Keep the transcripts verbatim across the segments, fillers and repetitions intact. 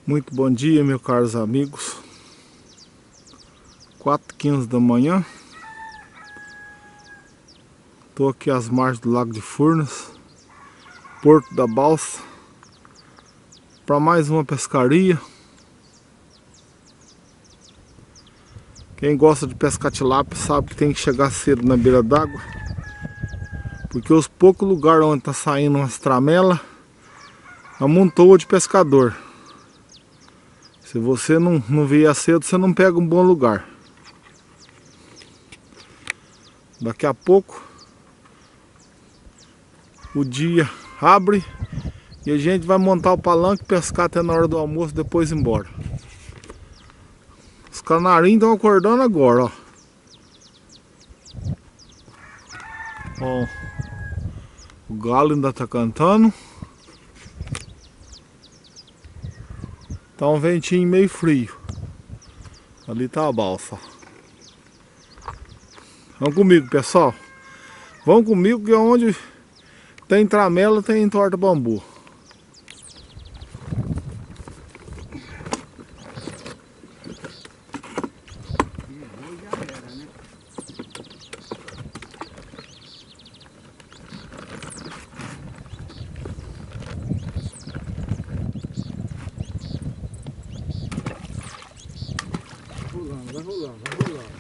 Muito bom dia, meus caros amigos. quatro e quinze da manhã. Estou aqui às margens do Lago de Furnas, Porto da Balsa, para mais uma pescaria. Quem gosta de pescar tilápia sabe que tem que chegar cedo na beira d'água, porque os poucos lugares onde está saindo umas tramelas amontoa de pescador. Se você não, não vier cedo, você não pega um bom lugar. Daqui a pouco o dia abre e a gente vai montar o palanque, pescar até na hora do almoço, depois ir embora. Os canarinhos estão acordando agora, ó. Ó, o galo ainda tá cantando. Tá um ventinho meio frio. Ali tá a balsa. Vamos comigo, pessoal. Vamos comigo, que é onde tem tramela, tem torta bambu. Rolando, vai rolando, vai rolando.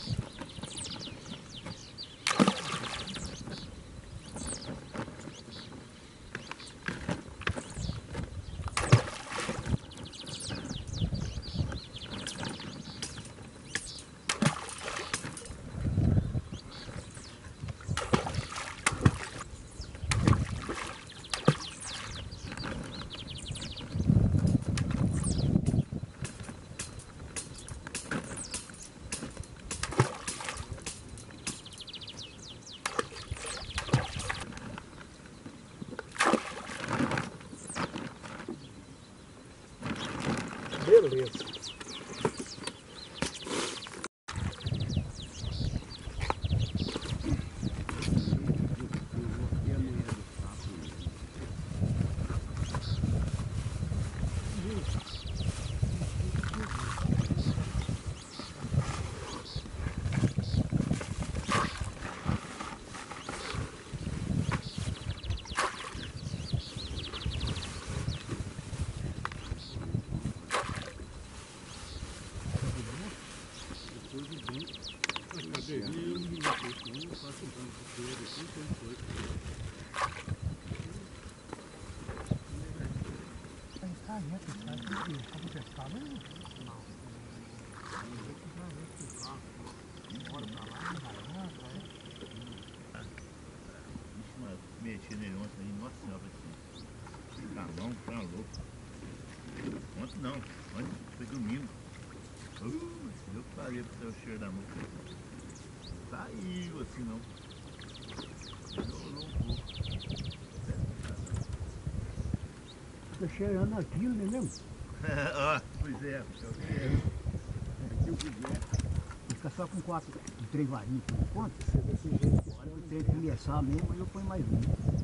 Beleza. Meti nele ontem aí, nossa senhora, esse camão tá louco. Ontem não, ontem foi domingo. Uh, eu parei pro seu cheiro da música. Saiu assim não. Melhorou um pouco. Tô cheirando aquilo, não é mesmo? Ó, pois é, Se eu quiser. Fica só com quatro, com três varinhas por enquanto. Se é desse jeito, eu tenho que começar mesmo, aí eu ponho mais um.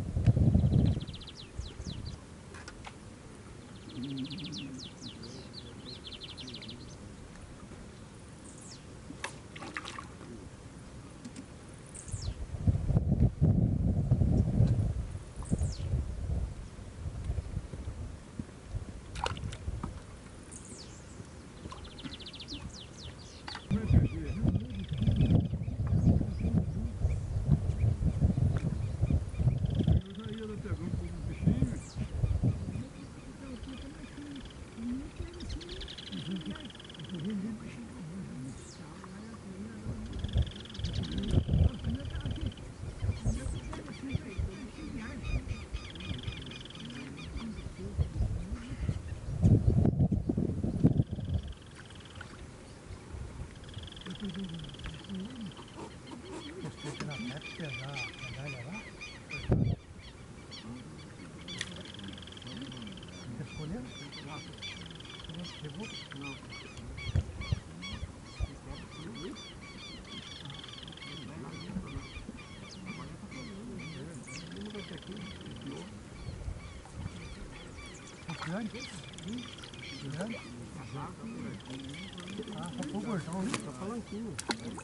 Ah, só foi gordão, né? Só palanquinho.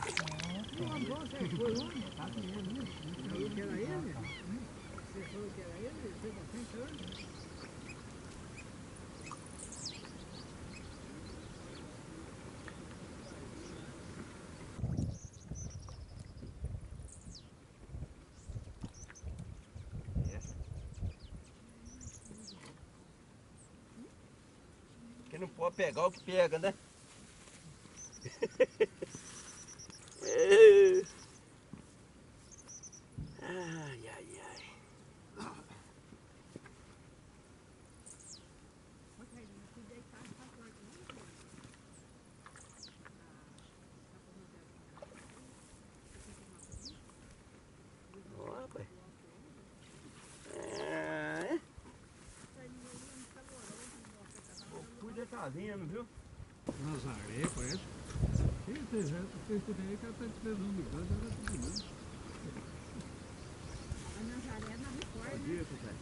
Que era ele? Você falou que era ele? Você falou que era ele? Quem não pode pegar o que pega, né? Ai, ai, ai. Ó, rapaz. É. Cuida tá vindo, viu? Nazaré, parece. Quem fez essa? Fez tudo aí que ela está esperando me dando, era tudo mesmo. A Nazaré na Record, Bom né? dia, Cusé.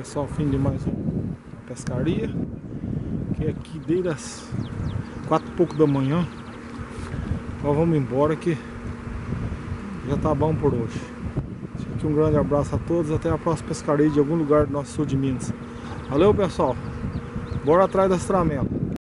Pessoal, fim de mais uma pescaria. Que é aqui desde as quatro e pouco da manhã. Então vamos embora que já tá bom por hoje. Aqui um grande abraço a todos. Até a próxima pescaria de algum lugar do nosso sul de Minas. Valeu, pessoal. Bora atrás das tramelas.